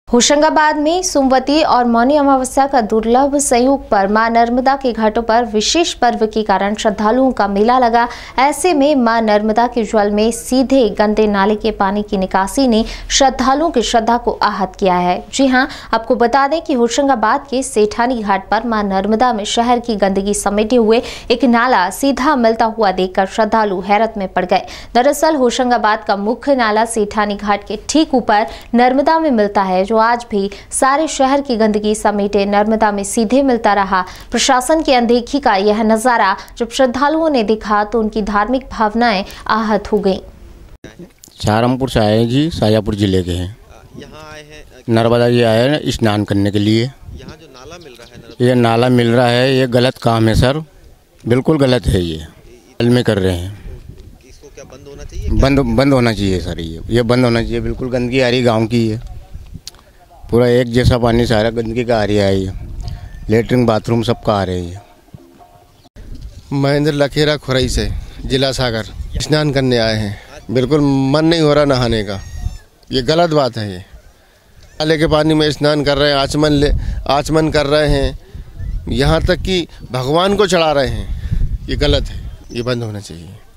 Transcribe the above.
होशंगाबाद में सोमवती और मौनी अमावस्या का दुर्लभ संयोग पर मां नर्मदा के घाटों पर विशेष पर्व के कारण श्रद्धालुओं का मेला लगा। ऐसे में मां नर्मदा के जल में सीधे गंदे नाले के पानी की निकासी ने श्रद्धालुओं की श्रद्धा को आहत किया है। जी हां, आपको बता दें कि होशंगाबाद के सेठानी घाट पर मां नर्मदा में शहर की गंदगी समेटे हुए एक नाला सीधा मिलता हुआ देखकर श्रद्धालु हैरत में पड़ गए। दरअसल होशंगाबाद का मुख्य नाला सेठानी घाट के ठीक ऊपर नर्मदा में मिलता है, जो आज भी सारे शहर की गंदगी समेटे नर्मदा में सीधे मिलता रहा। प्रशासन की अनदेखी का यह नजारा जब श्रद्धालुओं ने देखा तो उनकी धार्मिक भावनाएं आहत हो गईं। सहारनपुर से आए जी, शाजापुर जिले के हैं। यहाँ आए हैं नर्मदा जी आए हैं स्नान करने के लिए। यहाँ जो नाला मिल रहा है ये नाला मिल रहा है, ये गलत काम है सर, बिल्कुल गलत है। ये हल में कर रहे हैं, इसको क्या बंद होना चाहिए? बंद होना चाहिए सर, ये बंद होना चाहिए। बिल्कुल गंदगी आ रही गाँव की है, पूरा एक जैसा पानी सारा गंदगी का आ रही है। ये लेटरिन बाथरूम सबका आ रही है। महेंद्र लखेरा खुरई से, जिला सागर स्नान करने आए हैं। बिल्कुल मन नहीं हो रहा नहाने का, ये गलत बात है। ये नाले के पानी में स्नान कर रहे हैं, आचमन कर रहे हैं, यहाँ तक कि भगवान को चढ़ा रहे हैं। ये गलत है, ये बंद होना चाहिए।